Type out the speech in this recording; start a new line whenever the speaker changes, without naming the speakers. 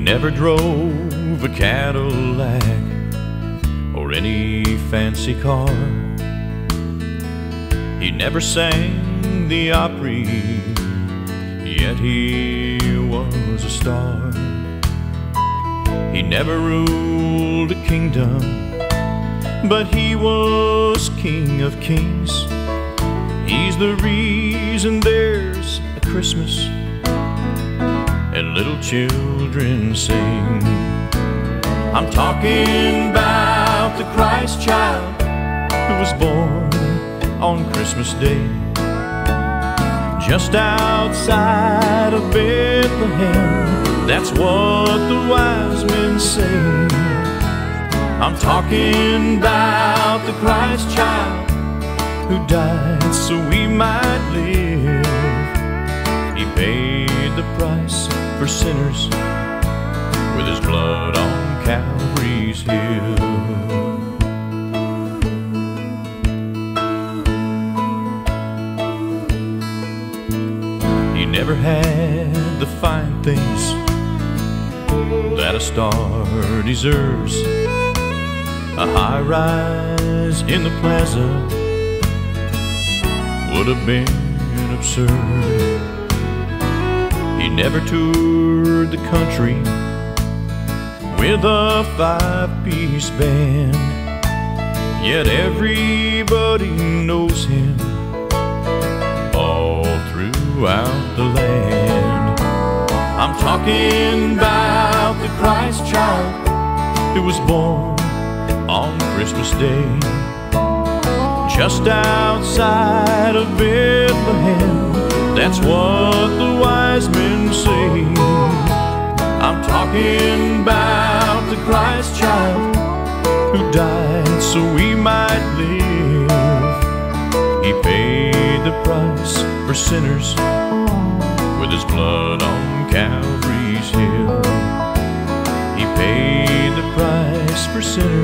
never drove a Cadillac or any fancy car. He never sang the Opry, yet he was a star. He never ruled a kingdom, but he was King of Kings. He's the reason there's a Christmas and little children sing. I'm talking about the Christ child who was born on Christmas Day, just outside of Bethlehem. That's what the wise men say. I'm talking about the Christ child who died so we might live. He paid the price for sinners with his blood on Calvary's hill. He never had the fine things that a star deserves. A high rise in the plaza would have been absurd. He never toured the country with a five-piece band, yet everybody knows him all throughout the land. I'm talking about the Christ child who was born on Christmas Day, just outside of Bethlehem. That's what the wise men say. I'm talking about the Christ child who died so we might live. He paid the price for sinners with his blood on Calvary's hill. He paid the price for sinners